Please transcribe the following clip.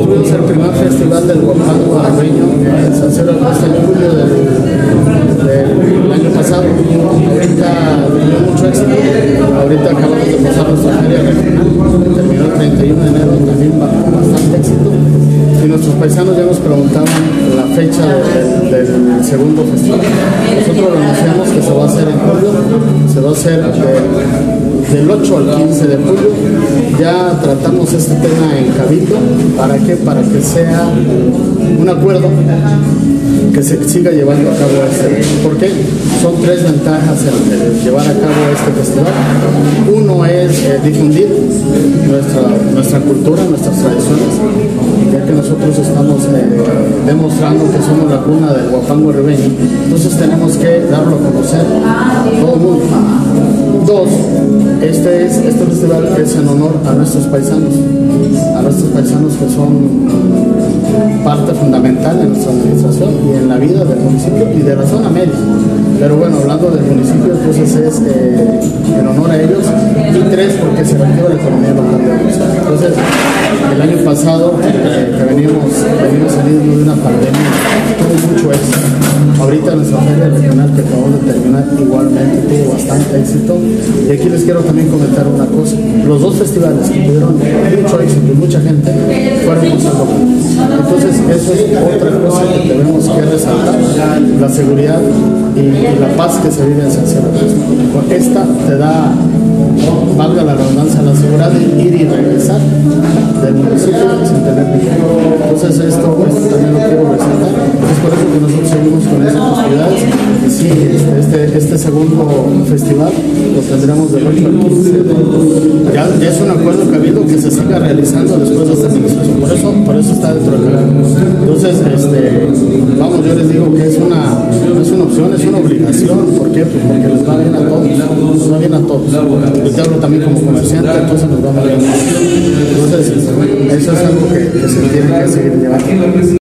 tuvimos el primer festival del Huapango Arribeño en San Cero hasta el julio del año pasado. Ahorita dio mucho éxito. Ahorita acabamos de pasar nuestra feria regional, terminó el 31 de enero, también bastante éxito. Y nuestros paisanos ya nos preguntaban la fecha del segundo festival. Nosotros lo anunciamos que se va a hacer en julio, se va a hacer del 8 al 15 de julio. Ya tratamos este tema en Cabildo. ¿Para qué? Para que sea un acuerdo que se siga llevando a cabo este. ¿Por qué? Son tres ventajas en llevar a cabo este festival. Uno es difundir nuestra cultura, nuestras tradiciones, ya que nosotros estamos demostrando que somos la cuna del Huapango Arribeño. Entonces tenemos que darlo a conocer a todo el mundo. Dos, este festival es en honor a nuestros paisanos que son parte fundamental en nuestra administración y en la vida del municipio y de la zona media. Pero bueno, hablando del municipio, entonces es en honor a ellos. Y tres, porque se reactiva la economía local de Hermosillo. Entonces, el año pasado, que venimos saliendo de una pandemia, tuvo mucho éxito. Ahorita nuestra feria regional que acabamos de terminar igualmente tuvo bastante éxito. Y aquí les quiero también comentar una cosa. Los dos festivales que tuvieron mucho éxito y mucha gente fueron con saldo público. Entonces, eso es otra cosa que tenemos que resaltar, la seguridad y la paz que se vive en San Cero. Esta te da, valga la redundancia, la seguridad de ir y regresar del municipio sin tener dinero. Entonces esto también lo quiero resaltar. Es por eso que nosotros seguimos con esas actividades. Y sí, este segundo festival lo tendremos del 8 al 15 ya es un acuerdo cabildo que se siga realizando después de esta administración. Por eso está dentro del plan. Entonces, vamos, yo les digo que no es una opción, es una obligación. ¿Por qué? Pues porque les va bien a todos. Nos va bien a todos. Yo te hablo también como comerciante, entonces nos va bien a todos. Entonces, eso es algo que se tiene que seguir llevando.